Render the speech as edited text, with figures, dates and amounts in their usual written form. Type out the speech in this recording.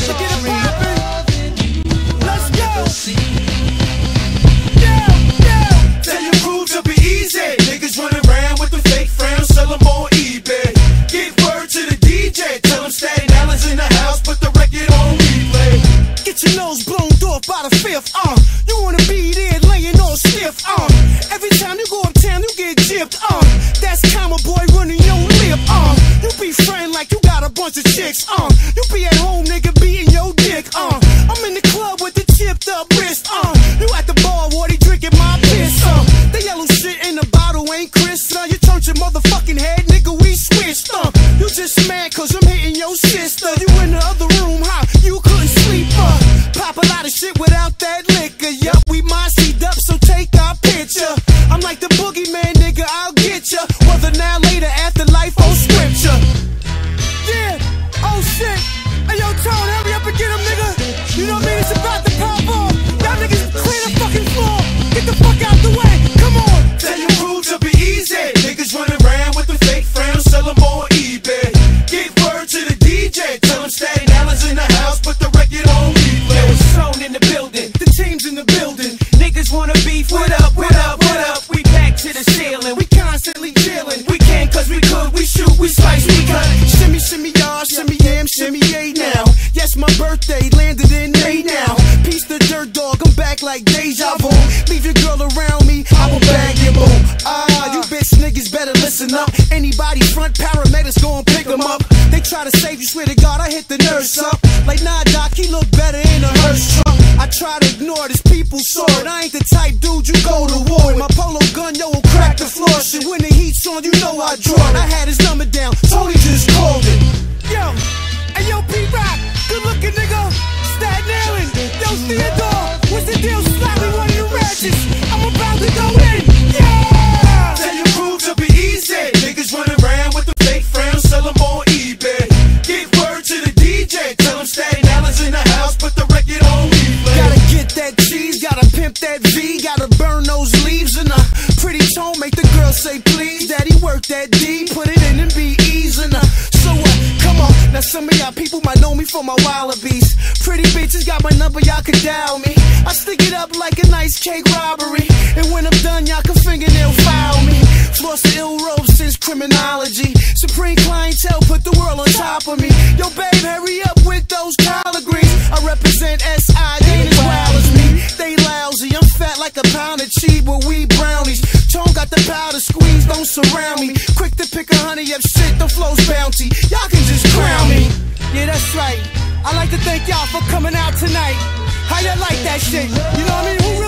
So get it poppin'. Let's go. Tell your crew to be easy. Niggas running around with the fake frowns, sell them on eBay. Get word to the DJ, tell him Staten Island's in the house, put the record on replay. Get your nose blown off by the fifth, you wanna be there laying all stiff, every time you go uptown, you get gypped, that's Comma Boy running your lip, you be friend like you got a bunch of chicks, you be at home, nigga, beating your dick, I'm in the club with the chipped up wrist, you at the bar, Wardy drinking my piss, the yellow shit in the bottle ain't Chris, you turned your motherfucking head, nigga, we switched, you just mad cause I'm hitting your sister, you in the other room, you couldn't sleep, pop a lot of shit without that liquor, yup, we mossied up, so take our picture, I'm like the boogeyman, nigga, I'll get ya, whether now, later, afterlife, or scripture, yeah, oh shit, hey yo, Tone, hurry up and get him, nigga, you know what I mean, it's about to pop off, y'all niggas clear the fucking floor, get the fuck out the way, come on. Tell your crew to be easy. Niggas running around with the fake frowns, sell them on eBay. Get word to the DJ, tell him Staten Island's in the house, put the record on replay. Yo, it's Tone in the building, the team's in the building, niggas wanna beef, what up, what up, what up, we back to the ceiling, we constantly chillin', we can cause we could, we shoot, we slice, we cut, shimmy, shimmy, y'all, shimmy, yam, shimmy, yay now, yes, my birthday landed in May now, peace the dirt dog, I'm back like deja vu, leave your girl around me, I will bag your boo, you bitch niggas better listen up, anybody front, paramedics gon' pick them up, they try to save you, swear to God, I hit the nurse up, like nah doc, he look better in a hearse truck, I try to ignore this people's sword, I ain't the type dude you go to war with, my polo gun, yo, will crack the floor, shit, when the heat's on, you know I draw it, I had his number down, Tony just called it, yo, hey yo, P-Rock, good looking nigga, Staten Island, yo, Theodore, what's the deal, slap me one of the ratchets, I'm about to go in, yeah! Tell your crew to be easy. Niggas running around with the fake frowns, sell them on eBay. Get word to the DJ, tell him Staten Island's in the house, put the record on replay. Gotta get that cheese, gotta pimp that V, gotta burn those leaves in a pretty tone, make the girl say please, daddy work that D, put it in and be easy. So what, come on, now some of y'all people might know me for my wallabies, pretty bitches got my number, y'all can dial me, I stick it up like a nice cake robbery, and when I'm done y'all can fingernail file me, floss the ill robe since criminology, supreme clientele put the world on top of me, yo babe hurry up with those collard greens, I represent SI, they ain't as wild as me, they lousy, I'm fat like a pound of cheese with weed brownies, Tone got the powder squeeze, don't surround me, quick to pick a honey up shit, the flow's bounty, y'all can just crown me, yeah that's right, I like to thank y'all for coming out tonight, how y'all like that shit, you know what I mean, who